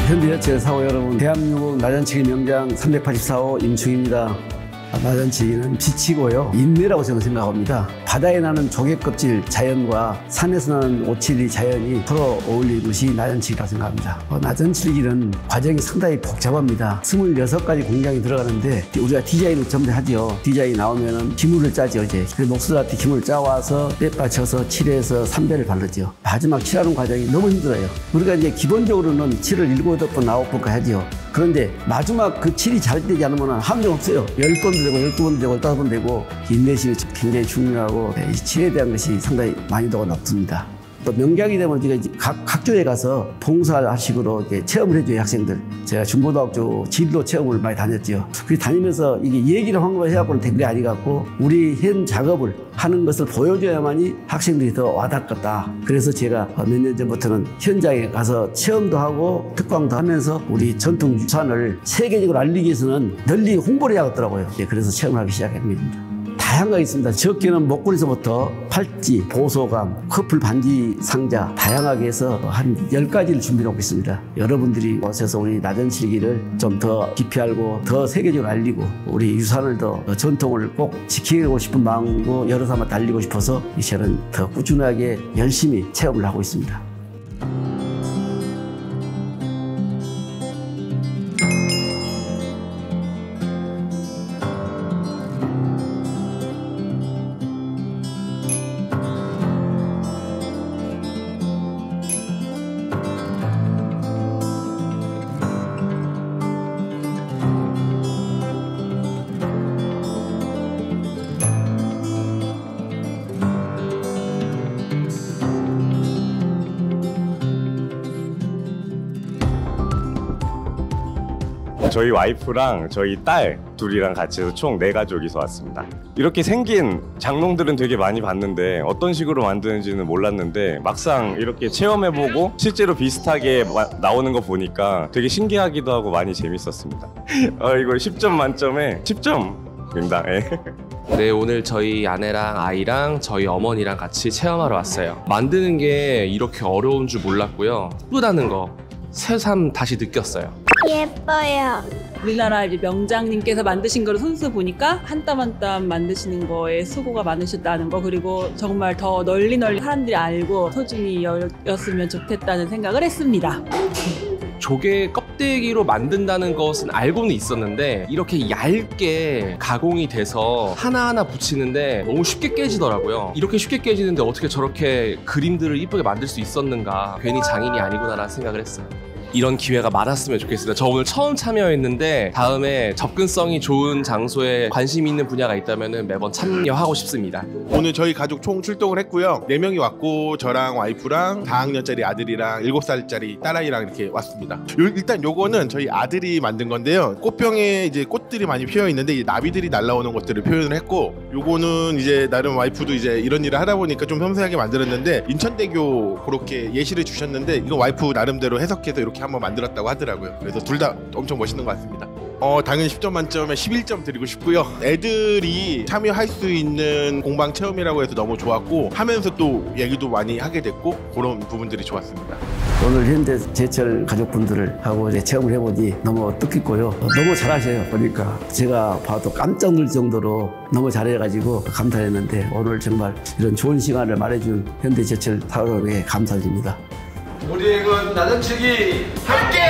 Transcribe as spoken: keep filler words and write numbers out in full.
현대제철 사고 여러분, 대한민국 나전치기 명장 삼백팔십사 호 임충입니다. 나전치기는 빛이고요, 인내라고 저는 생각합니다. 바다에 나는 조개껍질 자연과 산에서 나는 오칠이 자연이 서로 어울리는 것이 나전치기라고 생각합니다. 어, 나전치기는 과정이 상당히 복잡합니다. 스물여섯 가지 공장이 들어가는데 우리가 디자인을 전부 하죠. 디자인 나오면은 기물을 짜죠. 이제 녹슬한테 기물을 짜와서 빼빠쳐서 칠해서 삼배를 바르죠. 마지막 칠하는 과정이 너무 힘들어요. 우리가 이제 기본적으로는 칠을 일곱, 여덟 번, 아홉 번까지 하죠. 그런데 마지막 그 칠이 잘 되지 않으면 함정 없어요. 열 번도 되고 열두 번도 되고 열다섯 번도 되고 인내심이 굉장히 중요하고 이 칠에 대한 것이 상당히 많이도가 높습니다. 또 명장이 되면 우리가 각 학교에 가서 봉사식으로 이렇게 체험을 해줘요, 학생들. 제가 중고등학교 진로 체험을 많이 다녔죠. 그 다니면서 이게 얘기를 한 거 해갖고는 된 게 아니갖고 우리 현 작업을 하는 것을 보여줘야만이 학생들이 더 와닿겠다. 그래서 제가 몇 년 전부터는 현장에 가서 체험도 하고 특강도 하면서 우리 전통 유산을 세계적으로 알리기 위해서는 널리 홍보를 해야겠더라고요. 그래서 체험을 하기 시작합니다. 다양하게 있습니다. 적게는 목걸이서부터 팔찌, 보소감, 커플 반지 상자 다양하게 해서 한 열 가지를 준비하고 있습니다. 여러분들이 오셔서 우리 나전치기를 좀 더 깊이 알고 더 세계적으로 알리고 우리 유산을 더 전통을 꼭 지키고 싶은 마음으로 여러 사람한테 알리고 싶어서 저는 더 꾸준하게 열심히 체험을 하고 있습니다. 저희 와이프랑 저희 딸 둘이랑 같이 해서 총 네 가족이서 왔습니다. 이렇게 생긴 장롱들은 되게 많이 봤는데 어떤 식으로 만드는지는 몰랐는데 막상 이렇게 체험해보고 실제로 비슷하게 나오는 거 보니까 되게 신기하기도 하고 많이 재밌었습니다. 어, 이거 십 점 만점에 십 점입니다. 네, 오늘 저희 아내랑 아이랑 저희 어머니랑 같이 체험하러 왔어요. 만드는 게 이렇게 어려운 줄 몰랐고요. 예쁘다는 거 새삼 다시 느꼈어요. 예뻐요. 우리나라 이제 명장님께서 만드신 거를 손수 보니까 한 땀 한 땀 만드시는 거에 수고가 많으셨다는 거, 그리고 정말 더 널리 널리 사람들이 알고 소중히 여겼으면 좋겠다는 생각을 했습니다. 조개 껍데기로 만든다는 것은 알고는 있었는데 이렇게 얇게 가공이 돼서 하나하나 붙이는데 너무 쉽게 깨지더라고요. 이렇게 쉽게 깨지는데 어떻게 저렇게 그림들을 이쁘게 만들 수 있었는가, 괜히 장인이 아니구나라는 생각을 했어요. 이런 기회가 많았으면 좋겠습니다. 저 오늘 처음 참여했는데 다음에 접근성이 좋은 장소에 관심 있는 분야가 있다면 매번 참여하고 싶습니다. 오늘 저희 가족 총 출동을 했고요. 네 명이 왔고 저랑 와이프랑 사 학년짜리 아들이랑 일곱 살짜리 딸아이랑 이렇게 왔습니다. 요, 일단 요거는 저희 아들이 만든 건데요. 꽃병에 이제 꽃들이 많이 피어 있는데 이 나비들이 날아오는 것들을 표현을 했고, 요거는 이제 나름 와이프도 이제 이런 일을 하다 보니까 좀 섬세하게 만들었는데 인천대교 그렇게 예시를 주셨는데 이거 와이프 나름대로 해석해서 이렇게 한번 만들었다고 하더라고요. 그래서 둘 다 엄청 멋있는 것 같습니다. 어 당연히 십 점 만점에 십일 점 드리고 싶고요. 애들이 참여할 수 있는 공방 체험이라고 해서 너무 좋았고 하면서 또 얘기도 많이 하게 됐고 그런 부분들이 좋았습니다. 오늘 현대제철 가족분들을 하고 이제 체험을 해보니 너무 뜻깊고요. 너무 잘하셔요. 보니까 제가 봐도 깜짝 놀랄 정도로 너무 잘해가지고 감사했는데 오늘 정말 이런 좋은 시간을 말해준 현대제철 사업에 감사드립니다. 우리의 나전치기 함께!